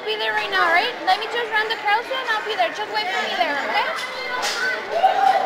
be there right now, right? Let me just run the carousel and I'll be there. Just wait for me there, okay?